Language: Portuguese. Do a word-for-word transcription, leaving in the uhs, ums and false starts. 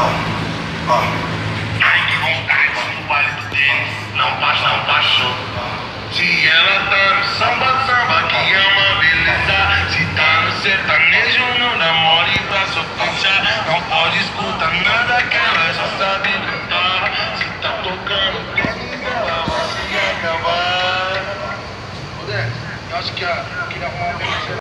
Ai, que vontade no baile do tênis. Não baixa, não baixou. Se ela tá no samba, samba que é uma beleza. Se tá no sertanejo, não namora e pra sofrer. Não pode escutar nada que ela já sabe cantar. Se tá tocando tênis, ela vai se acabar. Ô, Dé, eu acho que a